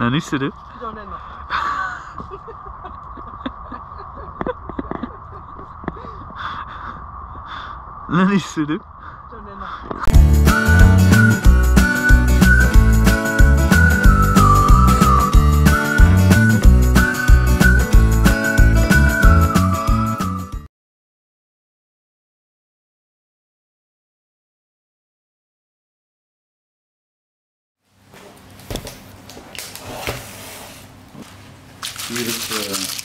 何する？ 常連の。 何する？ 常連の。 いいです。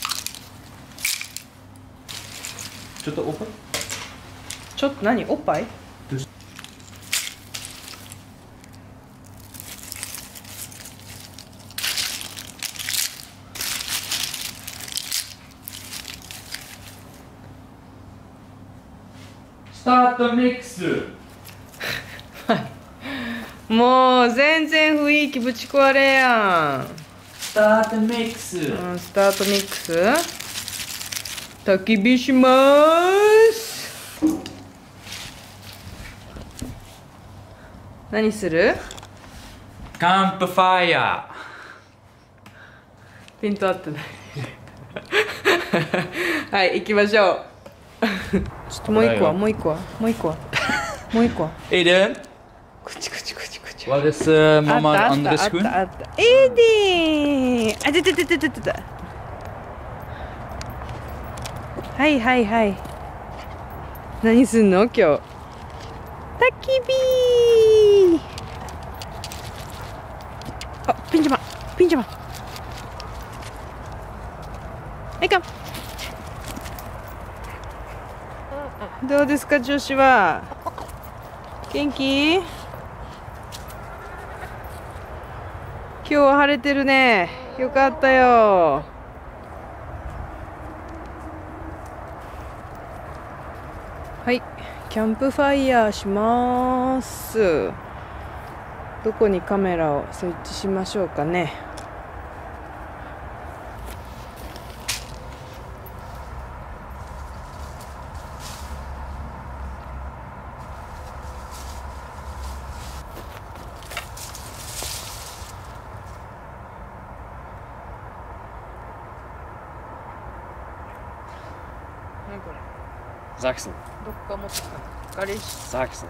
ちょっとおっぱい？ ちょっと何？おっぱい？ スタートミックス。 もう全然雰囲気ぶち壊れやん。 スタートミックス。 スタートミックス。焚き火しまーす。何する？ キャンプファイヤピント合ってない。はい、行きましょう。ちょっともう一個は、もう一個は、もう一個は。もう一個は。 ー。Aiden, こっちこっちこっちこっち。 what is Mama あ on った the あった screen? あった。エディー。あ、出て出て出てた。はいはいはい。何すんの今日？焚き火。あ、ピンチャマピンチャマ。はいかん。どうですか女子は？元気？今日は晴れてるね。よかったよ。はい、キャンプファイヤーします。どこにカメラを設置しましょうかね。何これ？ ザクソン。 どっか持ってきたの？ガレージ。 ザクソン。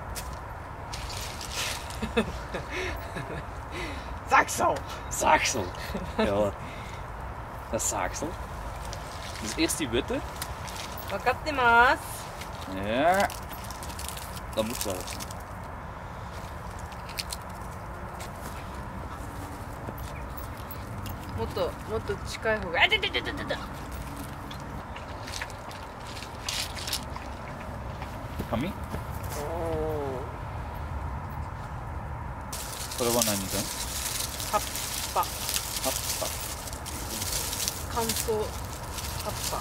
Saxel! Saxel. Ja, das Saxel. Das ist erst die Witte. 分かってます。 Ja. Da muss er auch. もっと近い方が。あ、出て。 紙？これは何だ？ 葉っぱ。 葉っ乾燥葉っぱ。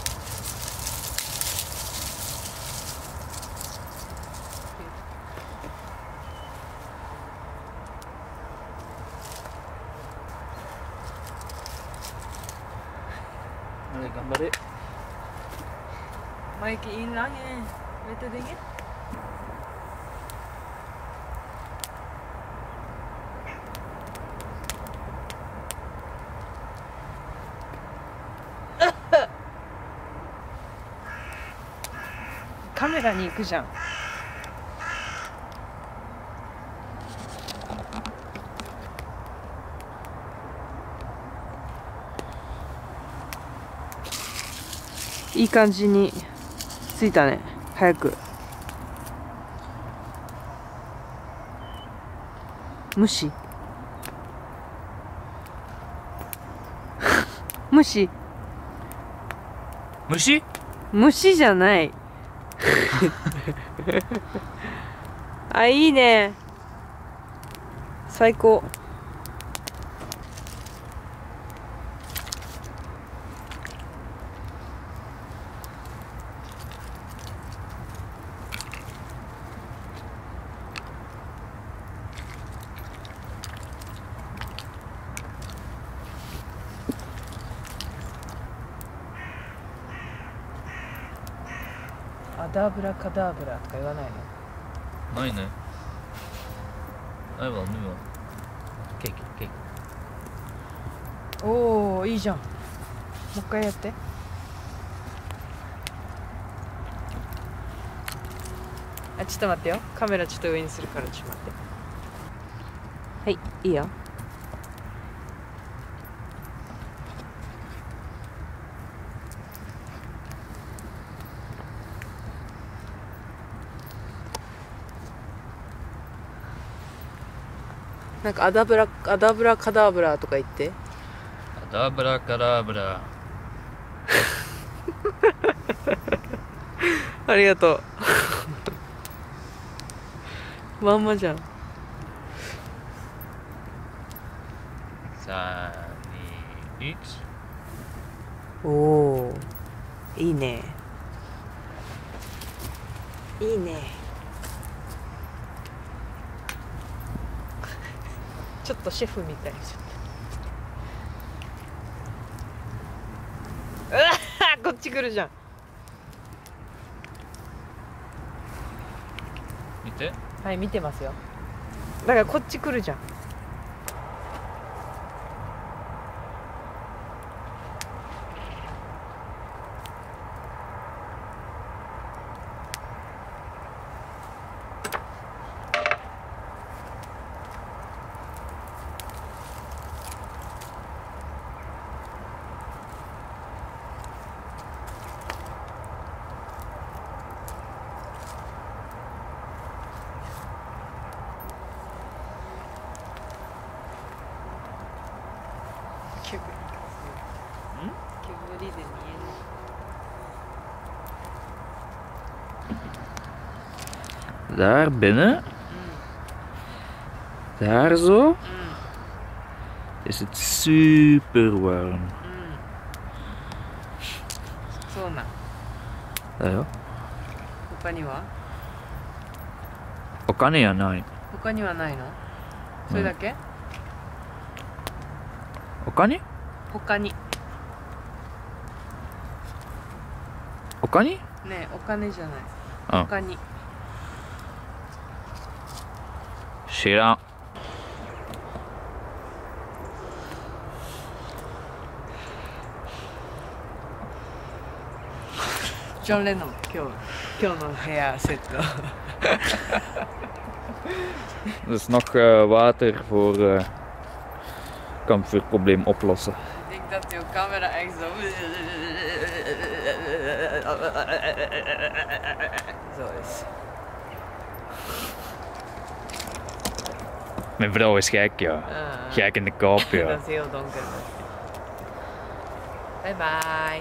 ぱ。頑張れ。 Maiki in lang eh. Weet je dingen? (カメラに行くじゃん。いい感じに着いたね。早く。虫虫虫？ 虫じゃないあ、いいね。最高。アダブラカダブラとか言わないの？ ないね。ないわ、nu wel. Kijk, kijk. おお、いいじゃん。もう一回やって。あ、ちょっと待ってよ。カメラちょっと上にするからちょっと待って。はい、いいよ。なんかアダブラカダーブラとか言って。 アダブラカダブラ。 ありがとう。まんまじゃん。 3、2、1。 おお、いいね。いいね。ちょっとシェフみたいにしちゃった。うわー、こっち来るじゃん。 見て。 はい、見てますよ。だからこっち来るじゃん。煙で見えない。 Daar binnen, daar zo, is het super warm. そうなん。 だよ。 他には？ 他にはない。 他にはないの？それだけ？ 他に？ 他に。 他に？ ねえ、お金じゃない。 あ、 他に。 知らん。 ジョン・レノン、今日のヘアセット。 Dus nog water voor kampvuurprobleem oplossen. Ik denk dat jouw camera echt zo... Zo is. Mijn vrouw is gek, ja. Gek in de kop, ja. Dat is heel donker. Bye bye.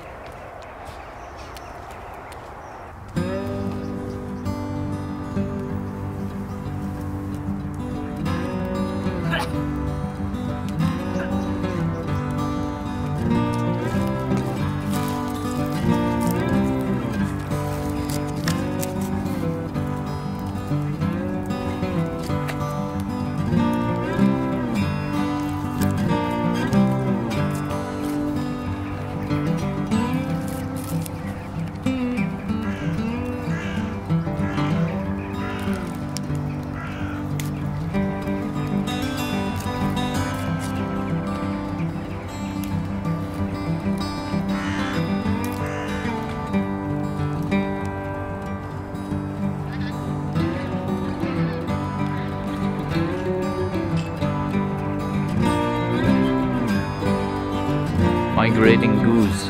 Migrating goose.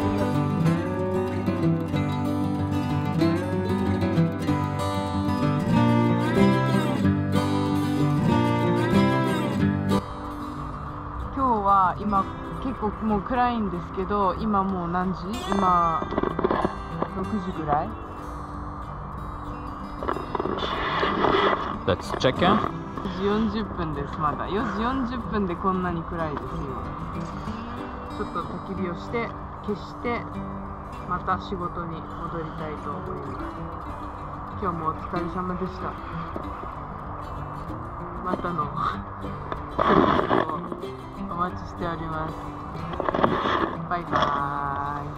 今結構もう暗いんですけど、今もう何時？今6時ぐらい？ Let's check in. 4時40分です。まだ4時40分でこんなに暗いですよ。ちょっと焚き火をして消してまた仕事に戻りたいと思います。今日もお疲れ様でした。またのお待ちしております。バイバーイ。